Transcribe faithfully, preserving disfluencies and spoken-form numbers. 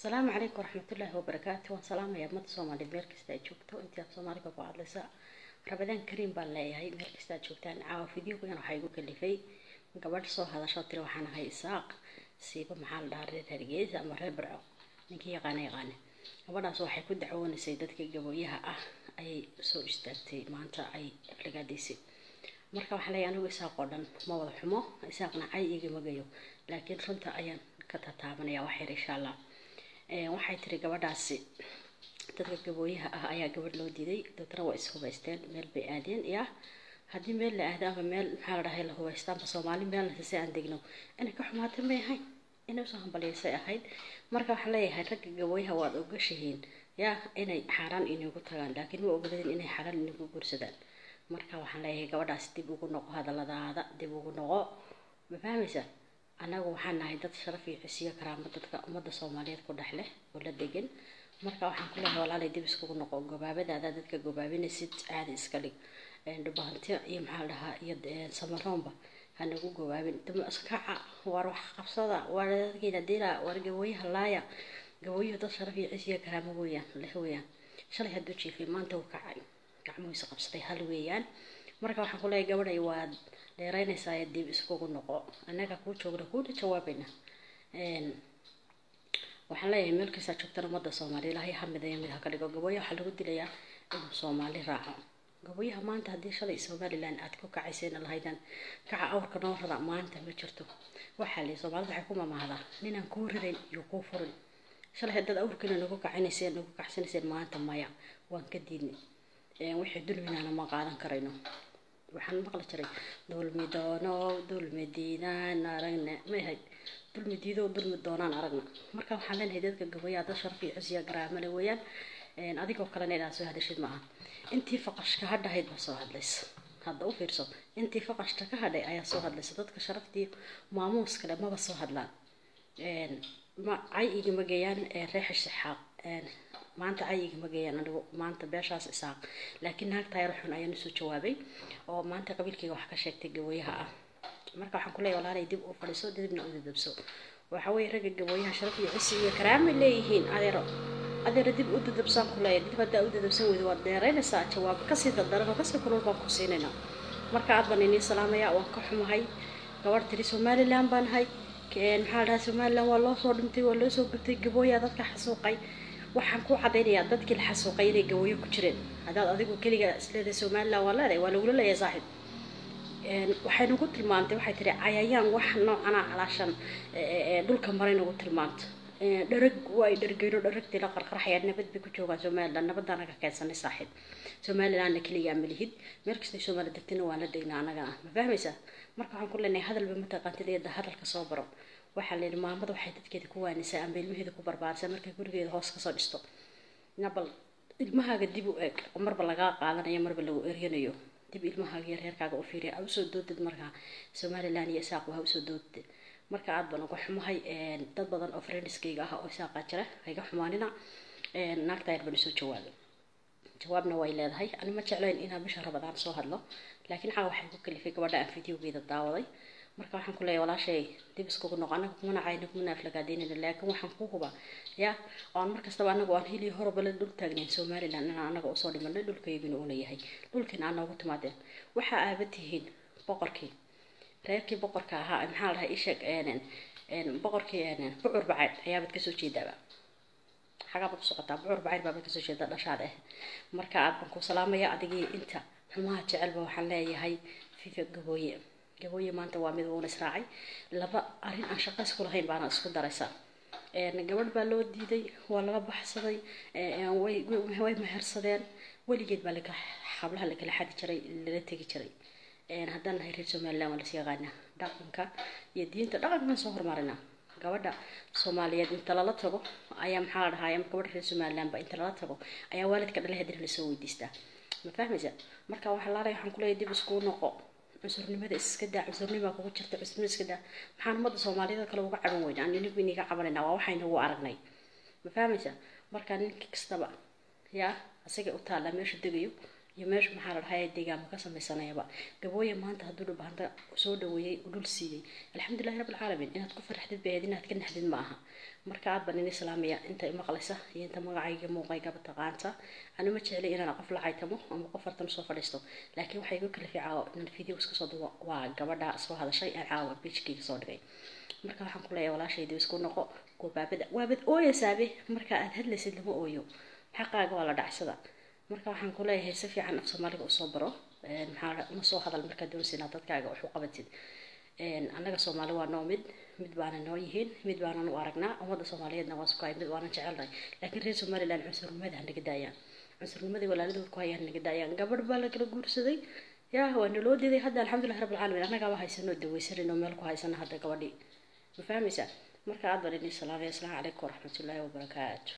السلام عليكم ورحمة الله وبركاته. والسلام يا أمة الصومالي ميركز تاجوكتو أنت يا صومالي كوكو عدلسا رمضان كريم بالله ميركز تاجوكتان عاو فيديو كنا راح يقول اللي فيه قبل صو هذا شاطر وحنا هاي ساق سيبه محل دار ترجيز أما ربعه نكية غني غني وأنا صو حيكون دعوان سيدتك جبويها أه أي سو اشترتي ما أنت أي فلقاديسي marka waxa la yaanu isaaq oo dhan ma wada xumo isaaqna ay iga magayo laakiin runta ayaan ka tataabanaya wax yar insha Allah ee waxay tiri gabadhaasi dadka gabooyaha ah ayaa gabadh loo diiday dadna waa is hubaysteen meel bay aadeen ya hadii meel la aado ama meel maxaa la dhahay la hubaystaan ba Soomaali meel la si aan degno in ka xumaatay ma yahay inuu soo hambaliyay ahayd marka waxa la yahay rag gabooyaha waad ogashihiin ya inay xaraan inagu tagaan laakiin ma ogadeen inay xaraan inagu gursadaan marka waxaan leeyahay gabadhaas dib ugu noqo hadaladaada dib ugu noqo ma fahmaysa anagu waxaan nahay dad sharaf iyo xisiyo karaamo dadka umada Soomaaliyeed ku dhaxle oo la degan marka waxaan ku leeyahay walaalay dib isku noqo gobaabadaada dadka gobaabinaysid caadi iska dhig ee dhubaanti iyo maxaa dhahaa iyo samaroonba hanagu gobaabin dib iska war wax qabsada war dadkeena dila war gabooyaha laaya gabooyaha dad sharaf iyo xisiyo karaamo weeyaan la weeyaan shalay haduu jiifay maanta uu kacay gacmo is qabsatay hal weeyaan marka waxaan ku leeyahay gabadhay waa dheeraynaysaa dib isku noqo anaga ku joogna ku jawaabayna een waxaan leeyahay meel kasta joogtana umada Soomaaliyeed ilaahay xamidayo mid ka dhigo gabooyaha waxa lagu dilayaa in Soomaali raaco gabooyaha maanta hadii shalay Soomaaliland aad ku kacayseen lahaydan kaca awrka noorada maanta ma jirto waxa la Soomaalidu waxay ku mamahada ninaan ku ridayn iyo ku furin shalay dad awrkina nagu kacayseen nagu kacayseen maanta maya waan ka diidnay ee wixii dulminaana ma qaadan karayno waxaan maqla jiray dulmi doono dulmi diinaan aragna ma hay dulmi diido dulmi doonaan aragna marka waxaan leenahay dadka gabooyaha dad sharaf iyo xisiyo garaamo leh weeyaan een adigoo kale inaa soo hadashid ma aha intii faqashka hadhayd ba soo hadlaysa hadda u fiirso intii faqashka ka hadhay ayaa soo hadlaysa dadka sharaftii maamuus kale ma ba soo hadlaan een ma ay iga magayaan ee reexish saxaaq een maanta ayaga magayaan anigu maanta beeshaas isaaq laakiin naagta yar xun ayaan soo jawaabay oo maanta qabiilkayga wax ka sheegtay gabooyaha ah marka waxaan ku leeyahay walaalay dib u fadhiiso dibna u dadabso waxa way rag gabooyaha sharaf iyo xisi iyo karaamo leeyihiin adeero adeero dib u dadabsan ku leeyahay dib hadda u dadabsan weeyo waa dheeraynaysaa jawaab ka sii dadaro ka sii kulul baan ku siinayna marka aad baan inii salaamaya waan ka xumahay gabadh tiri Somaliland baan hay keen xaalada Somaliland waa loo soo dhintay waa loo soo gubtay gabooyaha dadka xasuuqay waxaan ku cadeynayaa dadkii la xasuuqay inay gabooyo ku jireen hadaad adigu kaliya isleedahay Somaliland waa leedahay waa lagu leeyahay saaxib een waxay nagu tilmaantay waxay tiri cayayaan wax noocana calaashan ee dhulka maray nagu tilmaantay ee dharag way dhargeeyo dharagtii la qarqarxay nabad bay ku joogaan Somaliland nabadana ka keensanay saaxib Somaliland kaliya malihid meel kasta Somaliland degtana waa la degnaa anaga ma fahmaysa marka waxaan ku leenahay hadal ba mataqaantid hadalka soo baro waxa la yiri maamada waxay dadkeeda ku waanaysaa ama ilmaheeda ku barbaarsan markay gurigeeda hoos ka soo dhisto nabal ilmahaaga dib u eeg marba laga qaadanayo marba lagu eryanayo dib ilmahaaga yar yarkaaga u fiiriyo aw soo doodid marka Somaliland iyo isaaq waxa soo doodid marka aad baan ugu xumahay ee dad badan oo friendskayga ah oo isaaq jira ayga xumaanina ee naagta yar baan soo jawaabay jawaabna way leedahay ani ma jeclayn inaan bisha Ramadaan soo hadlo laakiin waxa waxay ku kalifay gabadha aan fiidiyogeeda daawaday marka waxaan ku leeyahay walaashay dib isku noqono kuma nacayno kuma aflagaadeenina laakiin waxaan ku huba ya aan markasta anagu aan heli horba la dul taagneen Somaliland anaga oo soo dhimanay dhulkaygina uu leeyahay dhulkina aan ugu timaadeen waxa aabatihiin boqorkii reerkii boqorka ahaa maxaa la isheeg een een boqorkii een bucur bacay ayaa bad ka soo jeedaba xaga bad socota bucur bacay baa ka soo jeeda dhashaade marka aad baan ku salaamaya adigii inta xumaha jecelba waxaan leeyahay fifa gabooye gabooye maanta waa mid uu israacay laba arin aan shaqo isku lahayn baan isku daraysaa ee gabadh baa loo diiday waa laga baxsaday ee way way mehersadeen waligeed baa laga xablaha la kala xadi jiray la tagi jiray ee haddana reer Somaliland wala si yaqaan dhaqanka iyo diinta dhaqanka soo hormarina gabadha Soomaaliyeed inta la tago ayaa maxaa la dhahaa gabadha reer Somaliland ba inta la tago ayaa waalidka dhalaha dir la soo weydiistaa ma fahmaysa marka waxa la leeyahay waxaan ku leeyahay dib isku noqo cusurnimada iska daa cusurnimada kugu jirta cusurnimada iska daa maxaan umada Soomaaliyeed kale uga caban weyn aan inagu iniga cabanayna waa waxayna ugu aragnay ma fahmaysa marka nin kastaba ya asaga u taala meesha degayo iyo meesha maxaa la dhahay deegaanka ka samaysanayaba gabooye maanta hadduu dhubahanta soo dhaweeyay u dhul siiyay alxamdulillahi rabbil caalamiin inaad ku faraxdid beed inaad ka naxdid ma aha marka aad baan in islaamiya inta maqlaysa iyo inta magacayga muuqayga taqaanta ana ma jecli inaan qof la caytamo ama qof fartan soo fadhiisto laakiin waxay igu kala fiicaa in video iska soo duubo waa gabadha soo hadashay aan caawa page-kayga soo dhigay marka waxaan ku leeyahay walaashayda isku noqo gobaabada waabad ooyasaabe marka aad hadlaysid lama ooyo xaqaaga waa la dhacsada marka waxaan ku leeyahay si fiican af Soomaaliga u soo baro een maxaa uma soo hadal marka doonaysid dadkaaga wax u qabatid een anaga Soomaali waa noo mid mid baana noo yihiin mid baana u aragnaa umada Soomaaliyeedna waa isku mid waana jecelnahay laakiin reer Soomaaliland cunsurnimadii naga daayaan cunsurnimadii walaaladu ku hayaan naga daayaan gabadh baa la kala guursaday yaa waa naloo diiday hadda alxamdulillaah rabbil caalamiin anaga waa haysano daweysanayno meel ku haysana hadda gabadhii ma fahmaysaa marka aad baan idin salaamay assalaamu calaykum waraxmatullaahi wabarakaatuh